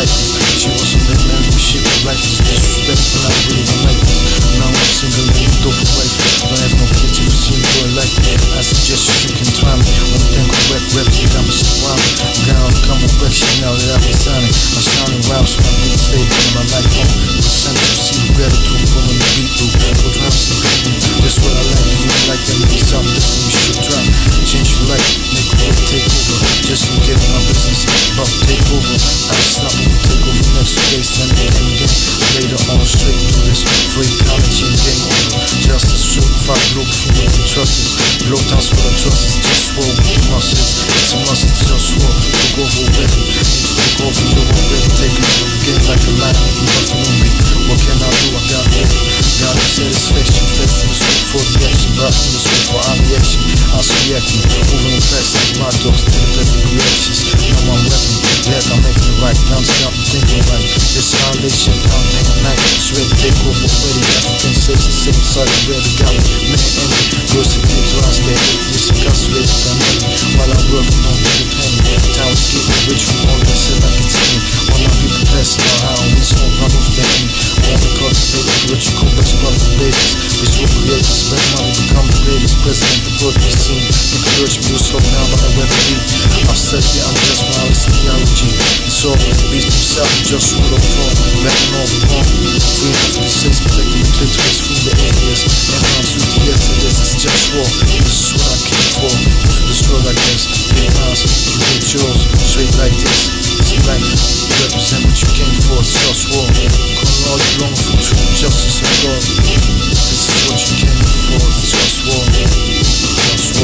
like this. She was on that man who shit with life is disrespectful. I really don't like this. Now I'm single and you go for wife. Don't have no kids if you see me boy like that. I suggest you can try me. One thing with rap raps, you got me shit wild. Girl, come on back shit now that I've been signing. I'm sounding rhymes from my beat stay doing my life home. The center see the gratitude from the beat through. What rhymes and beat. That's what I like. If you like that, make it sound different. You should try. Change your life, make a work take over. Just to get my business about to take over. I'll stop and take over next day. Stand again. Later on, straight through this. Free college and game over. Justice, certified global from the trusts. Blow down for the trusts. Just war with the muscles. It's a must, it's just war. Look over already. Look over, you're already taking over the game like a lion. Nothing on me. What can I do? I got it. Got a satisfaction. Fast in the street for the action. Back in the street for our reaction. I'll reacting. Moving the past like my dogs. To the perfect reactions. Now I'm rapping. Glad I'm making it right. Now I'm scouting, thinking right. This how they shut down day and night. It's ready to take over already. African states the same side. Where the galley. Man, envy. Girls to get to us. They're atheists. Incarcerated by me. While I'm working on the penny. Time is getting rich from all that said I continue. All my people passing out how we smoke run off the enemy. All the cultivated. What you call best brother babies. This will create the spend money. Become the greatest president the world has seen. Encourage me to slow down by the weather beat. I've said yeah, I'm just my honest theology. It's all the beast himself. Just rule of form. Back and all we want. Free enough to say protecting the clitoris from the atheist. Everyone's with the yesterdays. It's just war. This is what I came for. To destroy like this. Big minds, you get yours. Straight like this. It's life. Represent what you came for. It's just war. Calling all you long for truth, justice and God. This is what you came for. It's just war. Just war.